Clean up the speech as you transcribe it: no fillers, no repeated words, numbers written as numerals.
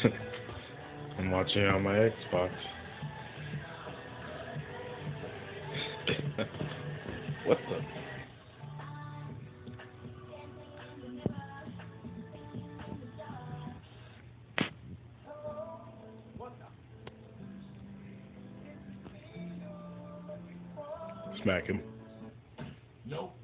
I'm watching it on my Xbox. What the? Smack him. Nope.